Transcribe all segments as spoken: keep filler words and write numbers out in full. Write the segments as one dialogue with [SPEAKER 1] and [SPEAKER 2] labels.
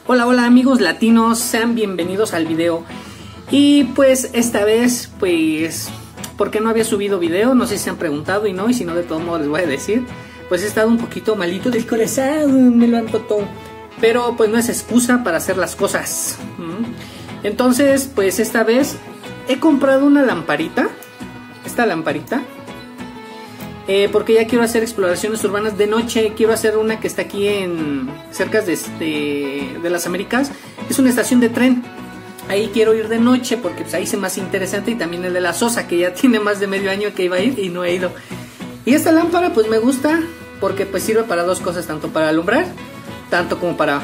[SPEAKER 1] Hola, hola amigos latinos, sean bienvenidos al video. Y pues esta vez, pues, ¿por qué no había subido video? No sé si se han preguntado y no, y si no, de todos modos les voy a decir. Pues he estado un poquito malito del corazón, me lo han roto. Pero pues no es excusa para hacer las cosas. Entonces, pues esta vez he comprado una lamparita. Esta lamparita. Eh, porque ya quiero hacer exploraciones urbanas de noche. Quiero hacer una que está aquí en cerca de, de, de las Américas. Es una estación de tren. Ahí quiero ir de noche porque pues, ahí se me hace interesante. Y también el de la Sosa, que ya tiene más de medio año que iba a ir y no he ido. Y esta lámpara pues me gusta porque pues sirve para dos cosas. Tanto para alumbrar, tanto como para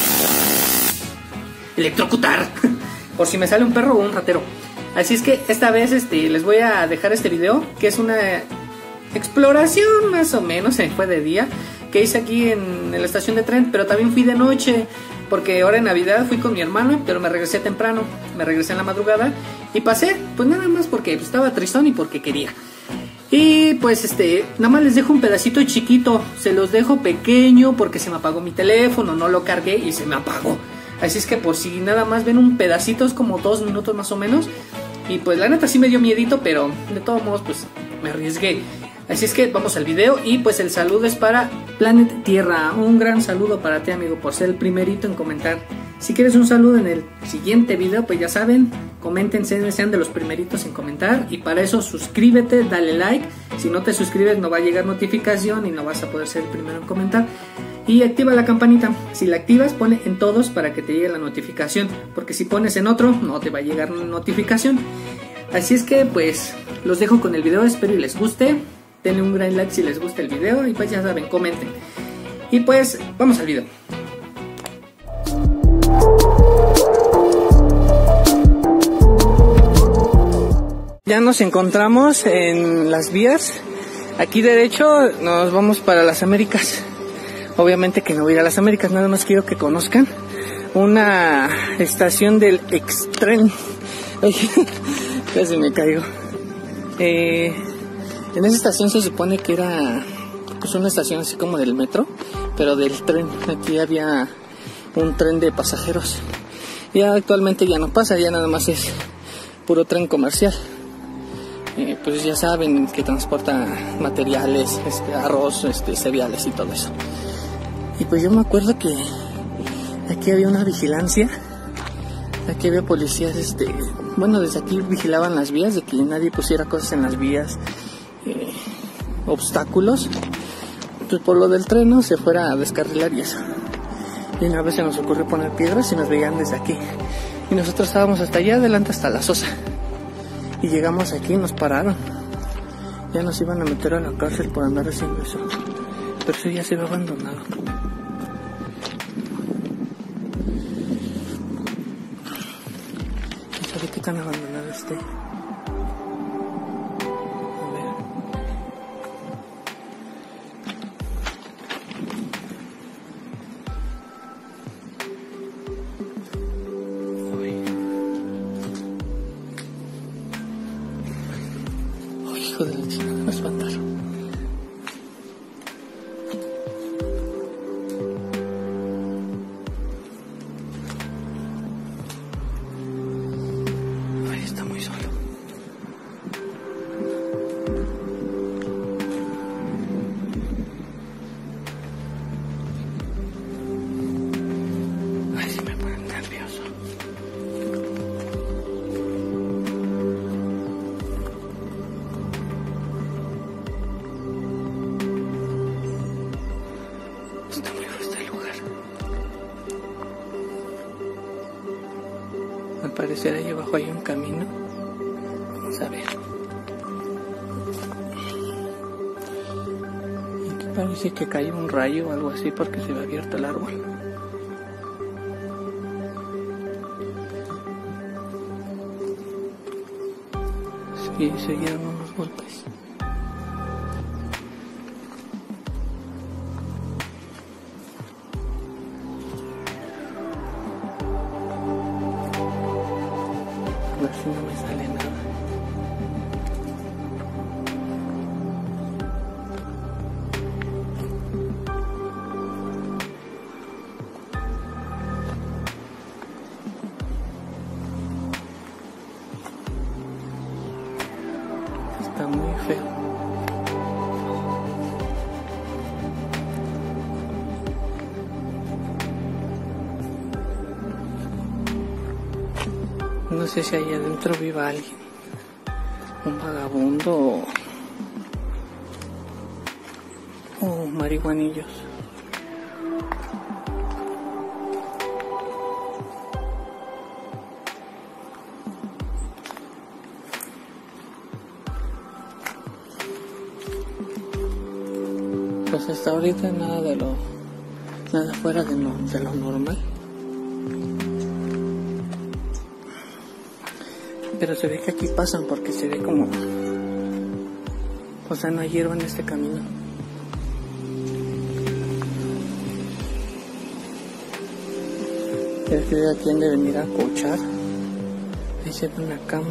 [SPEAKER 1] electrocutar. Por si me sale un perro o un ratero. Así es que esta vez este, les voy a dejar este video, que es una exploración más o menos, se fue de día, que hice aquí en, en la estación de tren, pero también fui de noche, porque ahora en Navidad fui con mi hermana, pero me regresé temprano, me regresé en la madrugada y pasé, pues nada más porque pues, estaba tristón y porque quería. Y pues este, nada más les dejo un pedacito chiquito, se los dejo pequeño porque se me apagó mi teléfono, no lo cargué y se me apagó. Así es que por si nada más ven un pedacito, es como dos minutos más o menos. Y pues la neta sí me dio miedito, pero de todos modos pues me arriesgué. Así es que vamos al video y pues el saludo es para Planet Tierra. Un gran saludo para ti, amigo, por ser el primerito en comentar. Si quieres un saludo en el siguiente video, pues ya saben, coméntense, sean de los primeritos en comentar. Y para eso suscríbete, dale like. Si no te suscribes no va a llegar notificación y no vas a poder ser el primero en comentar. Y activa la campanita. Si la activas, pone en todos para que te llegue la notificación. Porque si pones en otro, no te va a llegar notificación. Así es que pues los dejo con el video, espero y les guste. Denle un gran like si les gusta el video y pues ya saben, comenten. Y pues vamos al video. Ya nos encontramos en las vías. Aquí derecho nos vamos para las Américas. Obviamente que no voy a ir a las Américas, nada más quiero que conozcan una estación del Extren. Casi me caigo. Eh, en esa estación se supone que era pues una estación así como del metro, pero del tren. Aquí había un tren de pasajeros. Ya actualmente ya no pasa, ya nada más es puro tren comercial. Eh, pues ya saben que transporta materiales, este, arroz, este, cereales y todo eso. Y pues yo me acuerdo que aquí había una vigilancia, aquí había policías, este, bueno, desde aquí vigilaban las vías, de que nadie pusiera cosas en las vías, eh, obstáculos, pues por lo del tren no se fuera a descarrilar y eso. Y una vez se nos ocurrió poner piedras y nos veían desde aquí. Y nosotros estábamos hasta allá adelante, hasta la Sosa. Y llegamos aquí y nos pararon. Ya nos iban a meter a la cárcel por andar haciendo eso. Pero eso ya se ve abandonado. ¿Sabe qué tan abandonado esté? A ver. Uy. Uy, hijo de la chingada, me espantaron. Está muy lejos este lugar. Al parecer ahí abajo hay un camino. Vamos a ver. Aquí parece que cayó un rayo o algo así porque se ve abierto el árbol. Sí, se oyeron unos golpes. A ver si no me sale nada. Está muy feo. No sé si ahí adentro viva alguien, un vagabundo o, o marihuanillos. Pues hasta ahorita nada de lo, nada fuera de lo, de lo normal. Pero se ve que aquí pasan porque se ve como, o sea, no hay hierba en este camino. Creo que aquí han de venir a cochar. Ahí se ve una cama.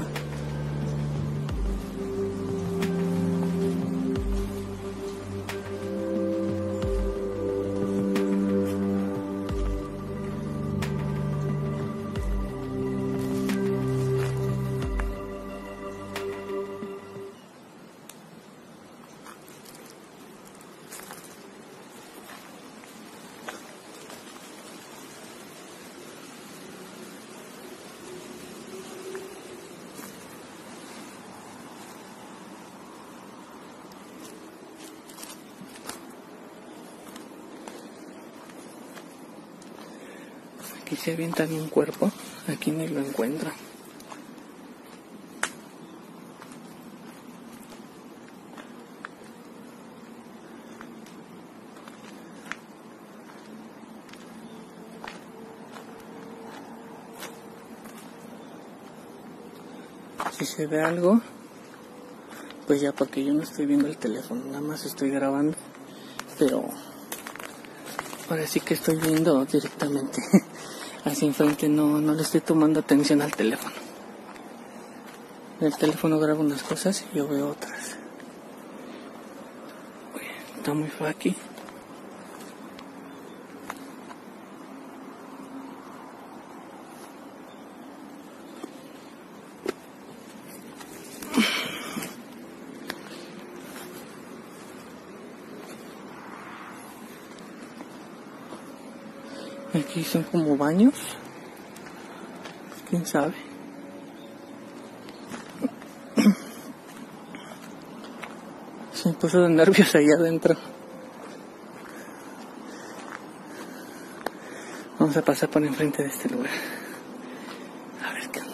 [SPEAKER 1] Aquí se avientan un cuerpo, aquí ni lo encuentran. Si se ve algo, pues ya, porque yo no estoy viendo el teléfono, nada más estoy grabando, pero ahora sí que estoy viendo directamente hacia enfrente, no, no le estoy tomando atención al teléfono. El teléfono graba unas cosas y yo veo otras. Uy, está muy feo aquí. Aquí son como baños, quién sabe. Se me puso de nervios ahí adentro. Vamos a pasar por enfrente de este lugar. A ver qué onda.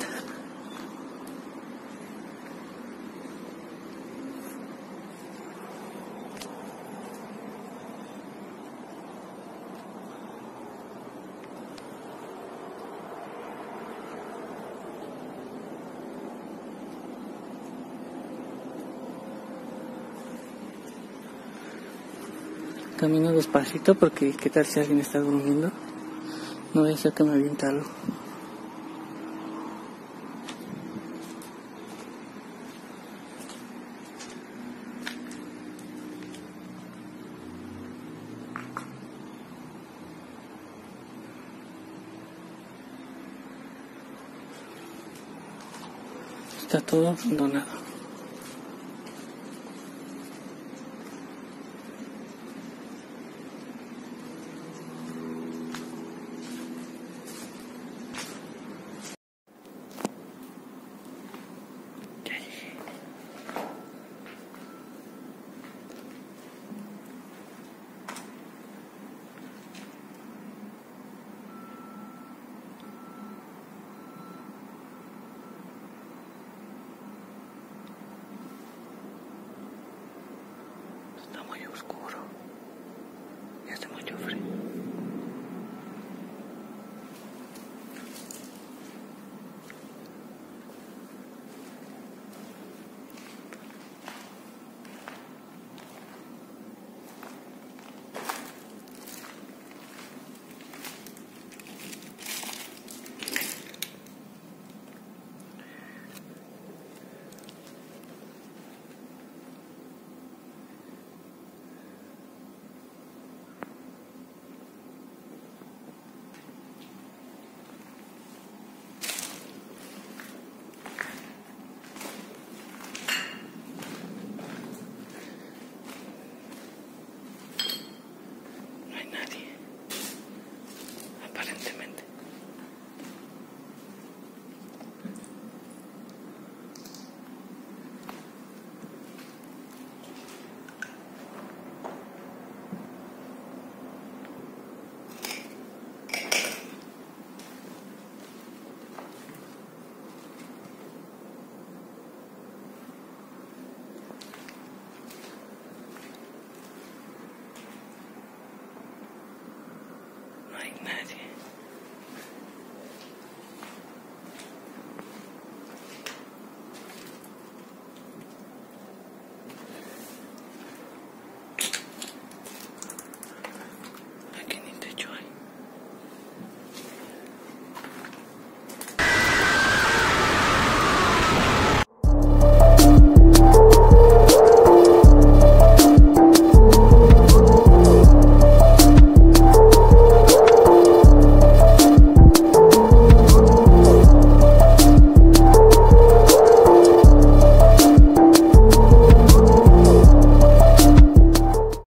[SPEAKER 1] Camino despacito porque qué tal si alguien está durmiendo. No voy a ser que me aviente algo. Está todo abandonado. Está muy oscuro y hace mucho frío. aparentemente.